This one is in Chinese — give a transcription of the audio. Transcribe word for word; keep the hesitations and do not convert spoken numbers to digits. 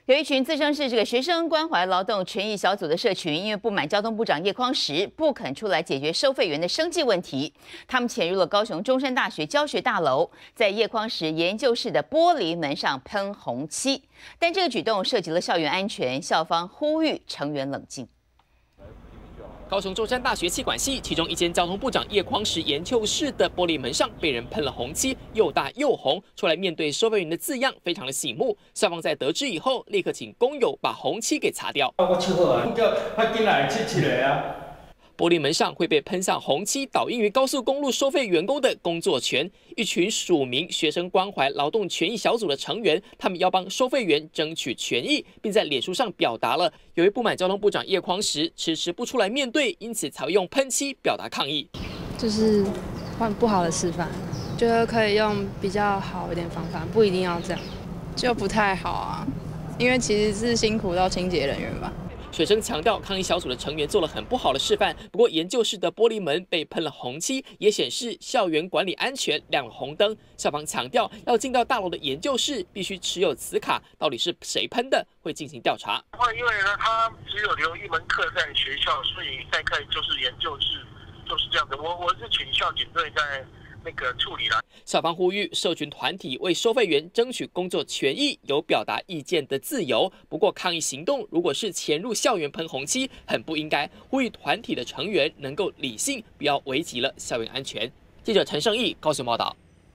有一群自称是这个学生关怀劳动权益小组的社群，因为不满交通部长叶匡时不肯出来解决收费员的生计问题，他们潜入了高雄中山大学教学大楼，在叶匡时研究室的玻璃门上喷红漆。但这个举动涉及了校园安全，校方呼吁成员冷静。 高雄中山大学气管系其中一间交通部长叶匡时研究室的玻璃门上被人喷了红漆，又大又红，出来面对收费员的字样，非常的醒目。校方在得知以后，立刻请工友把红漆给擦掉。 我出好啊，叫他进来切切个啊。 玻璃门上会被喷上红漆，导因于高速公路收费员工的工作权。一群署名学生关怀劳动权益小组的成员，他们要帮收费员争取权益，并在脸书上表达了由于不满交通部长叶匡时迟迟不出来面对，因此才会用喷漆表达抗议。 就是换不好的示范，觉得可以用比较好一点方法，不一定要这样，就不太好啊。因为其实是辛苦到清洁人员吧。 学生强调，抗议小组的成员做了很不好的示范。不过，研究室的玻璃门被喷了红漆，也显示校园管理安全亮了红灯。校方强调，要进到大楼的研究室必须持有此卡，到底是谁喷的，会进行调查。 因为呢，他只有留一门课在学校，所以再课就是研究室，就是这样子。我我是请校警队在。 那个处理了。 校方呼吁社群团体为收费员争取工作权益，有表达意见的自由。不过，抗议行动如果是潜入校园喷红漆，很不应该。呼吁团体的成员能够理性，不要危及了校园安全。记者陈胜义高雄报道。